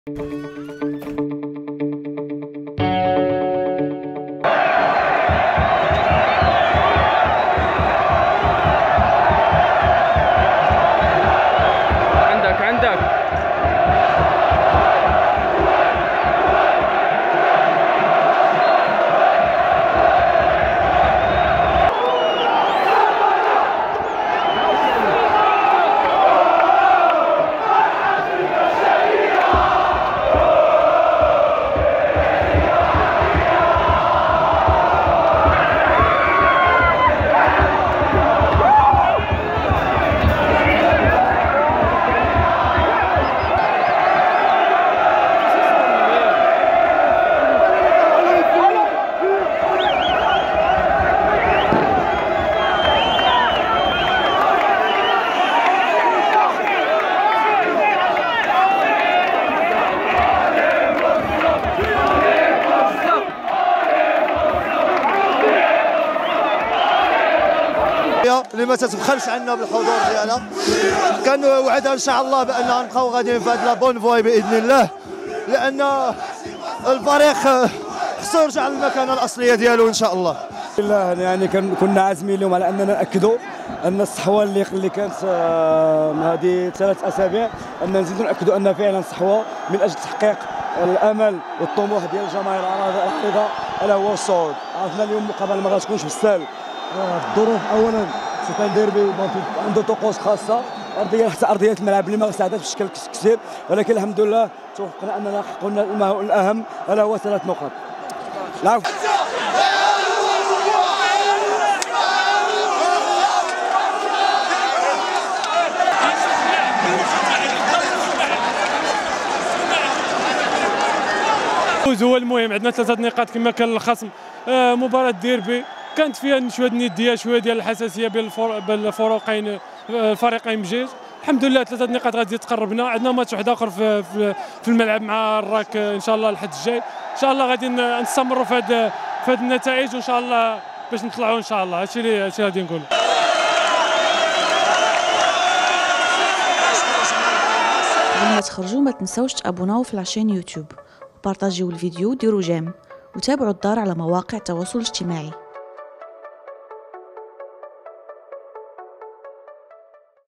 عندك اللي ما تتبخلش عنا بالحضور ديالها. كنوعدها ان شاء الله باننا نبقاو غاديين في هذه لا بون فواي باذن الله، لان الفريق خصو يرجع للمكانه الاصليه ديالو ان شاء الله. يعني كنا عازمين اليوم على اننا ناكدوا ان الصحوه اللي كانت من هذه 3 اسابيع، ان نزيدوا ناكدوا ان فعلا صحوه من اجل تحقيق الامل والطموح ديال الجماهير العريضه الا هو الصعود. عرفنا اليوم المقابله ما غاتكونش بالسهل، الظروف اولا سيتان ديربي عنده طقوس خاصه، ارضيه حتى ارضيه الملعب اللي ما ساعدتش بشكل كثير، ولكن الحمد لله توفقنا اننا حققنا الاهم الا هو 3 نقاط. العفو. هو المهم، عندنا 3 نقاط كما كان الخصم. مباراة ديربي كانت فيها شويه النديه، شويه ديال الحساسيه بين الفريقين بجوج. الحمد لله 3 نقاط غادي تقربنا. عندنا ماتش واحد اخر في الملعب مع الراك ان شاء الله الحد الجاي. ان شاء الله غادي نستمروا في هذه النتائج وان شاء الله باش نطلعوا ان شاء الله. هادشي اللي غادي نقول. قبل ما تخرجوا ما تنساوش تابوناو في العشان يوتيوب وبارطاجيو الفيديو وديروا جيم وتابعوا الدار على مواقع التواصل الاجتماعي.